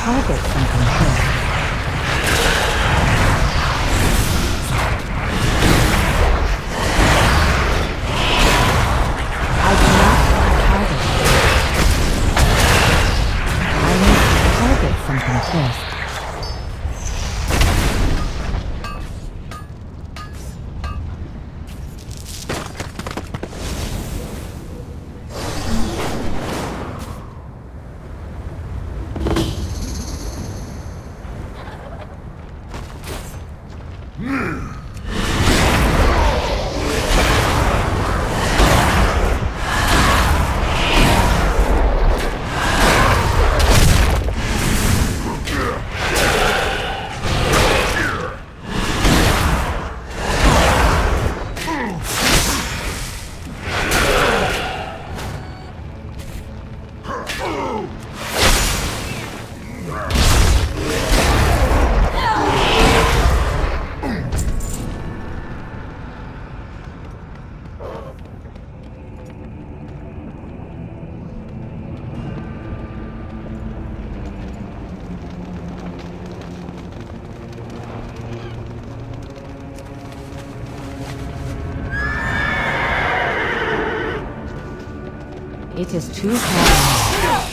target from control. I do not have a target. I need the target from control. It is too hard.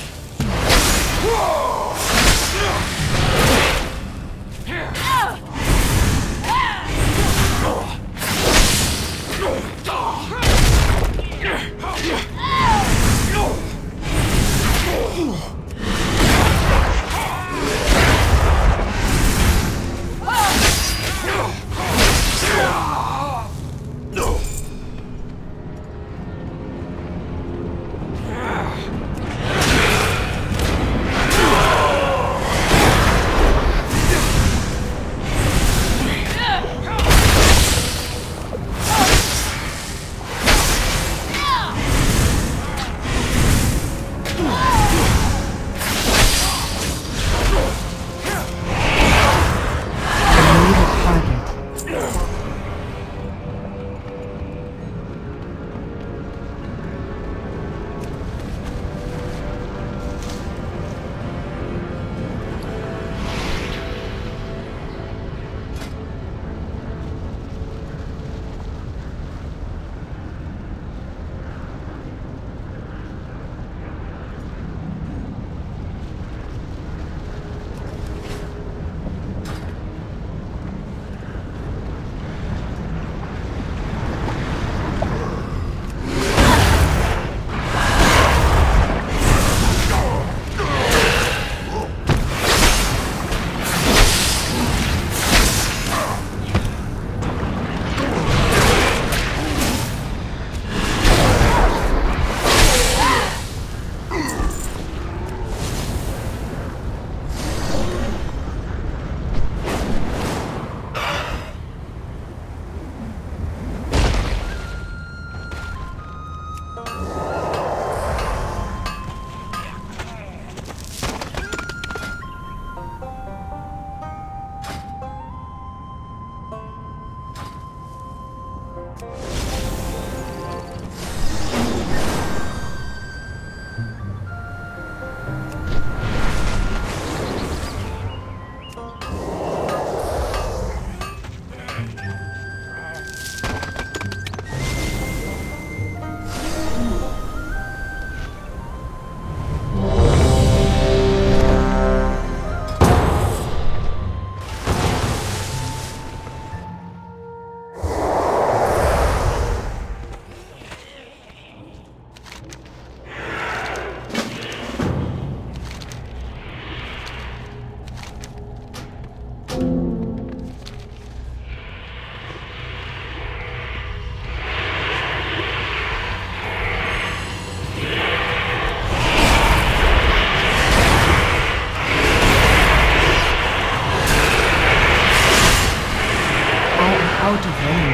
Out of range.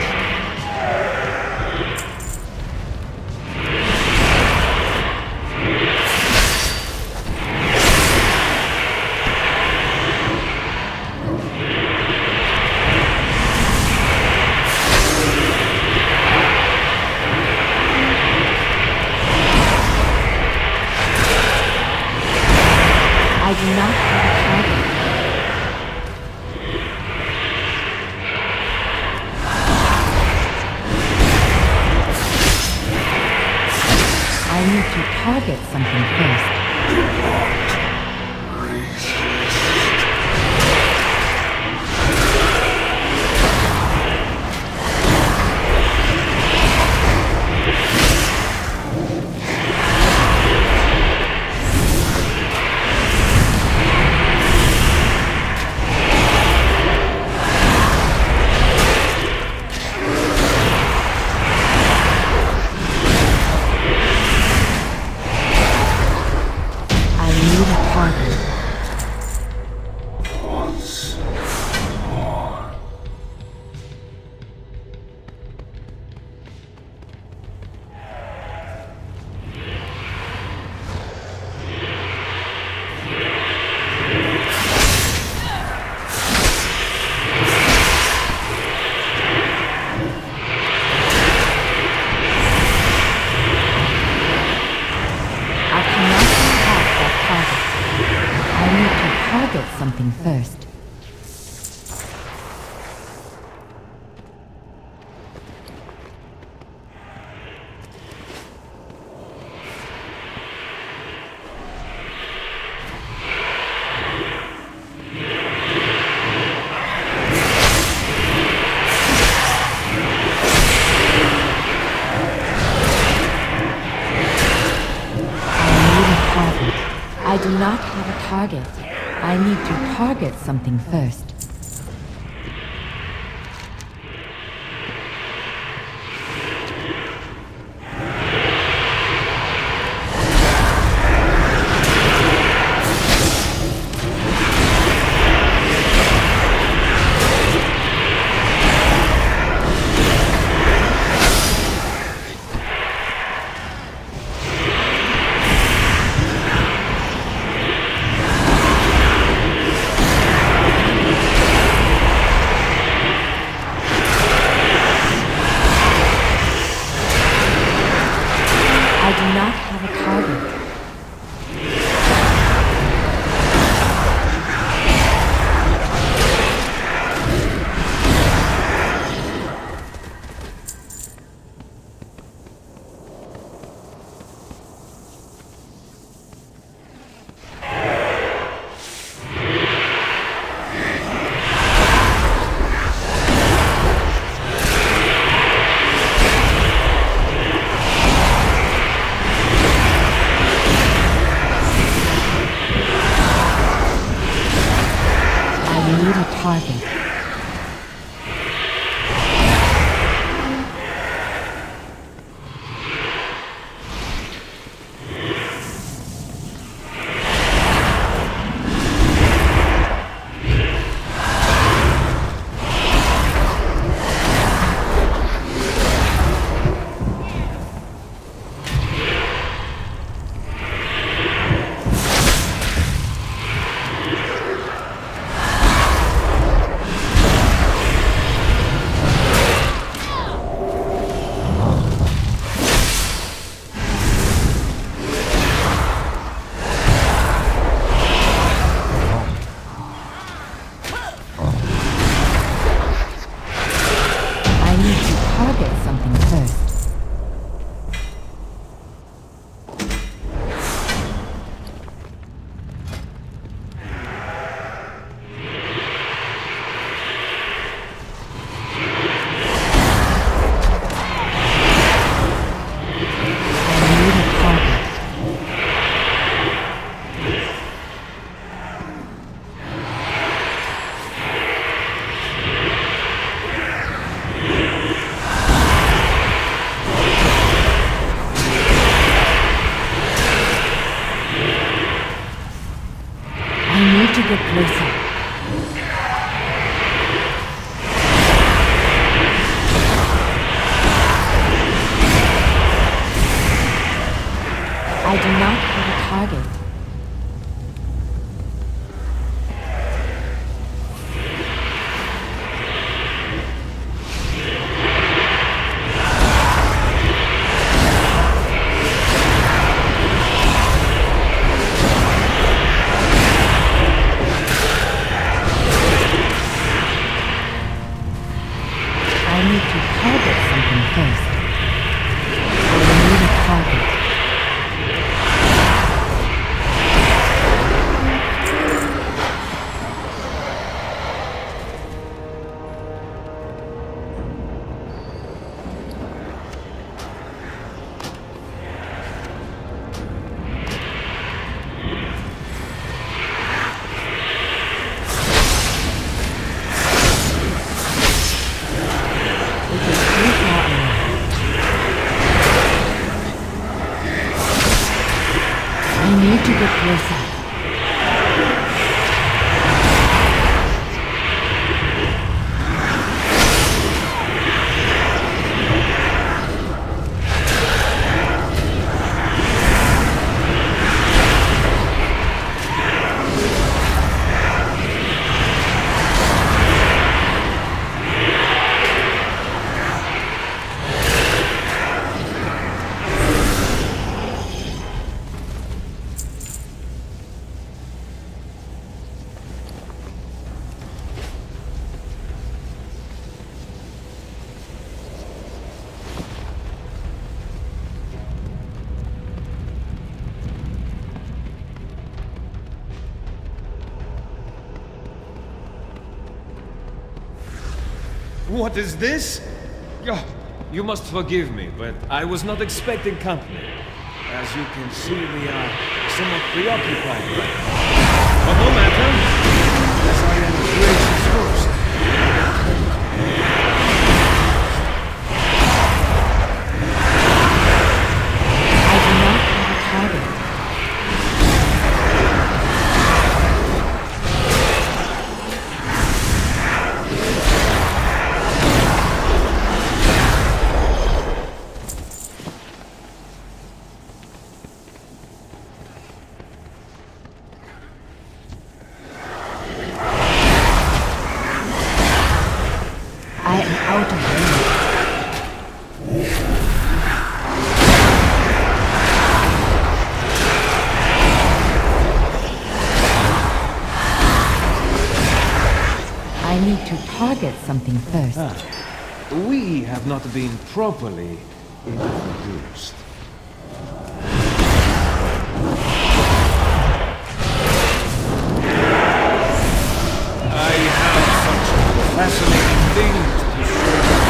I do not have a target something first. I do not have a target. I need to target something first. I do not have a target. I need a target. Target something first. I need a target. I need to get closer. I do not have a target. I need to target something first. I need a target. I need to get closer. What is this? Oh, you must forgive me, but I was not expecting company. As you can see, we are somewhat preoccupied right now. But no matter, as I am gracious host. I do not have a target. I am out of range. I need to target something first. We have not been properly introduced. I have such fascinating things to show you.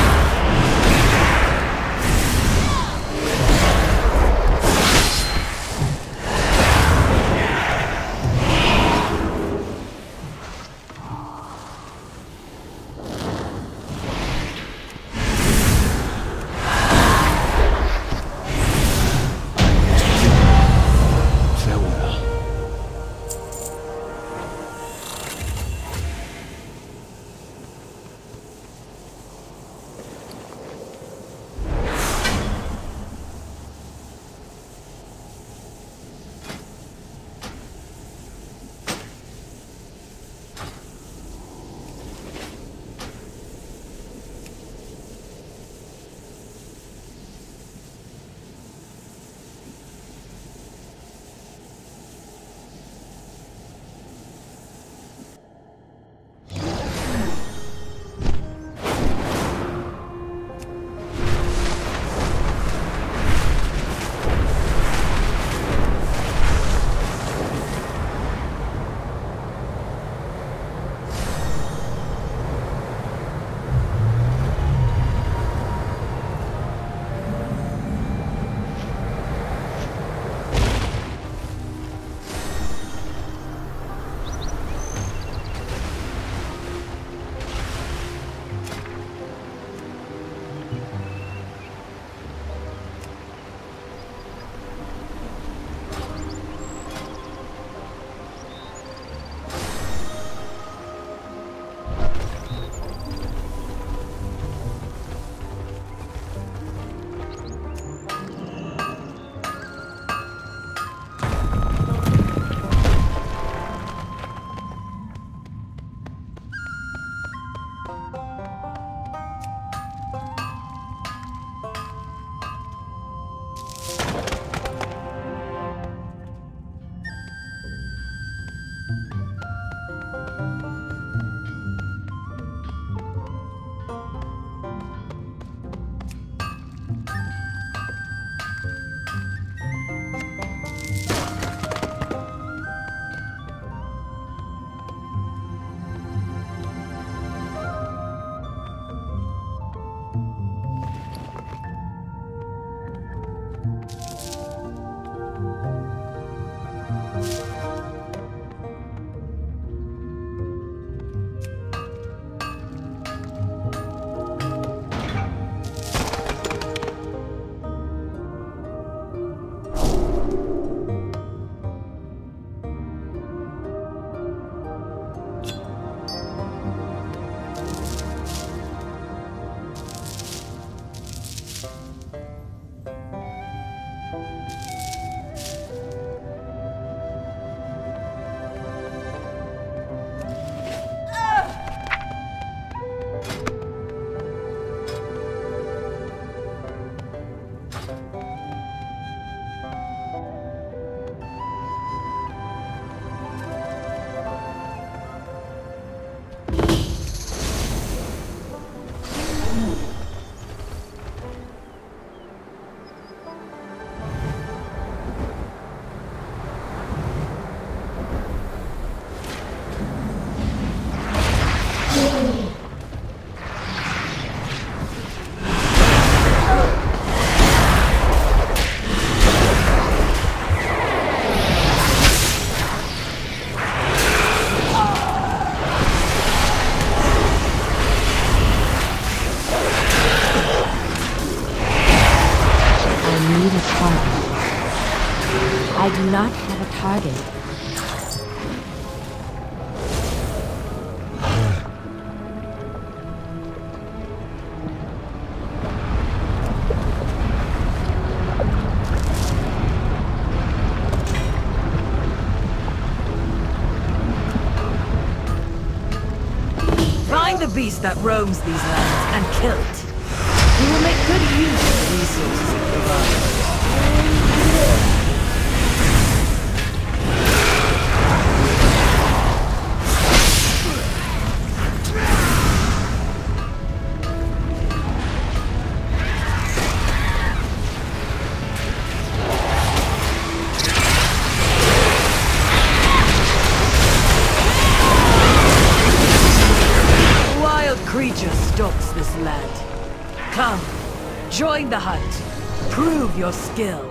target. Find the beast that roams these lands and kill it. We will make good use of the resources it provides. Creature stalks this land. Come, join the hunt. Prove your skill.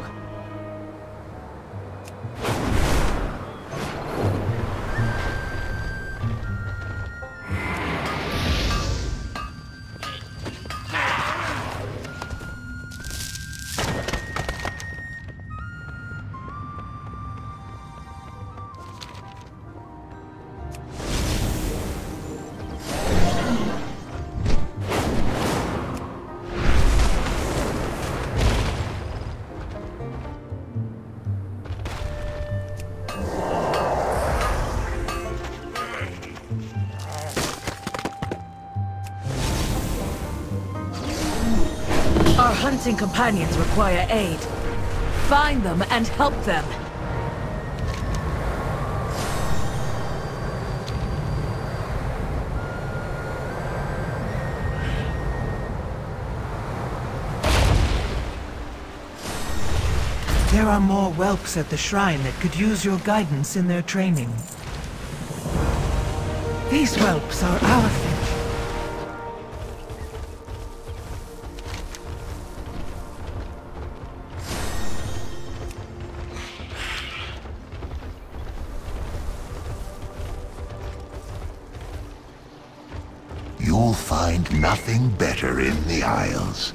Our hunting companions require aid. Find them and help them. There are more whelps at the shrine that could use your guidance in their training. These whelps are our future. You'll find nothing better in the Isles.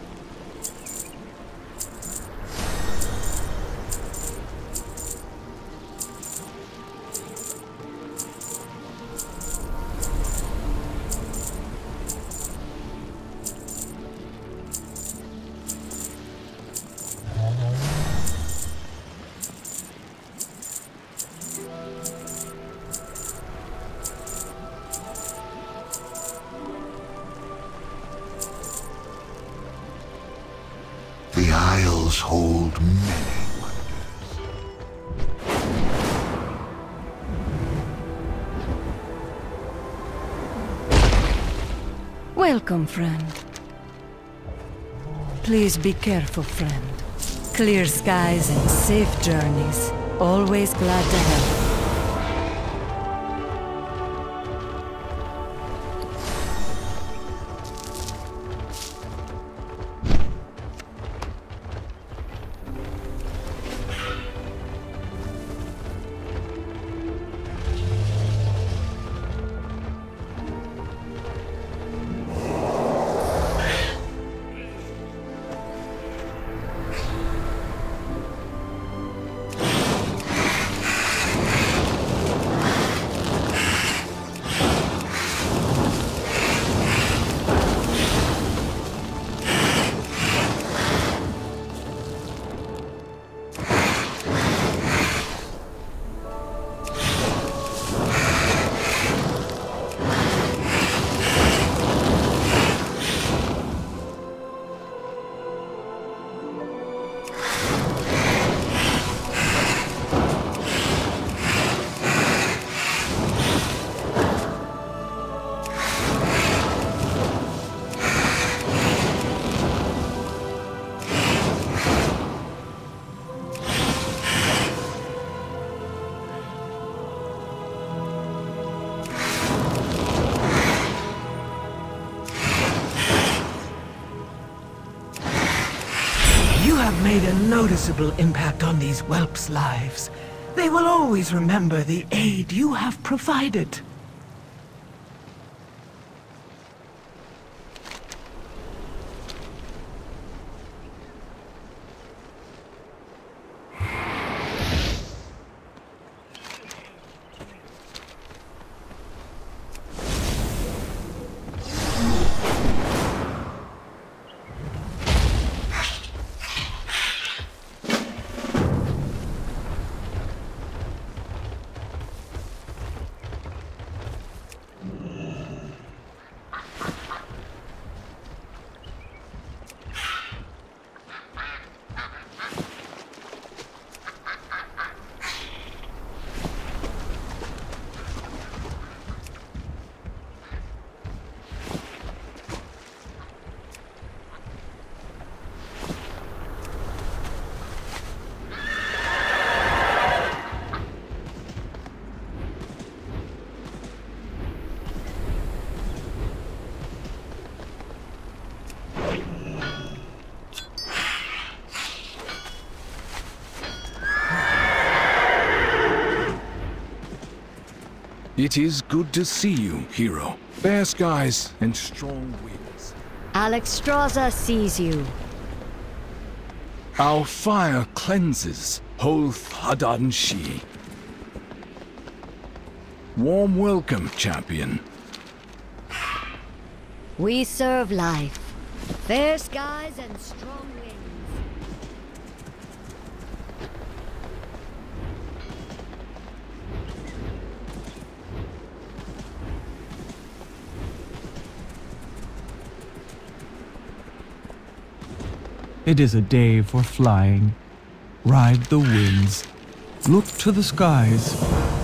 The Isles hold many wonders. Welcome, friend. Please be careful, friend. Clear skies and safe journeys. Always glad to help. You have made a noticeable impact on these whelps' lives. They will always remember the aid you have provided. It is good to see you, hero. Fair skies and strong winds. Alexstrasza sees you. Our fire cleanses, Hoth Hadan Shi. Warm welcome, champion. We serve life. Fair skies and strong winds. It is a day for flying. Ride the winds. Look to the skies.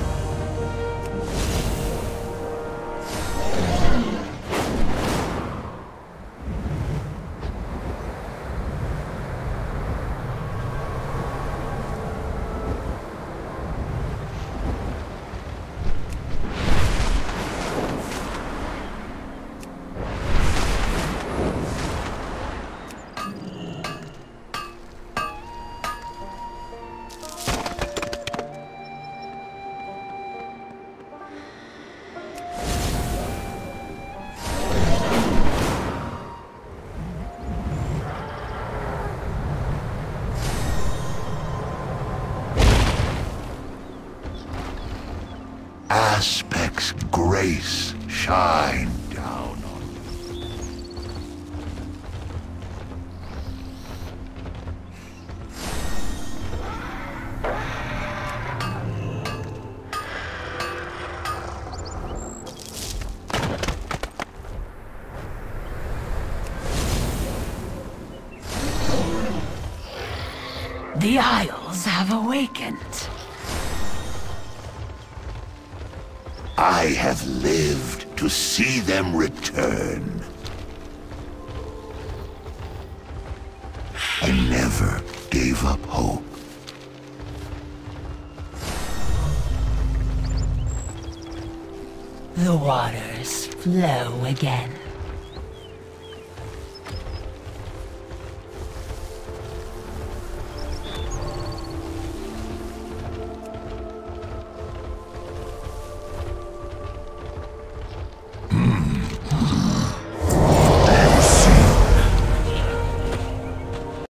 Aspect's grace shine down on you. The Isles have awakened. I have lived to see them return. I never gave up hope. The waters flow again.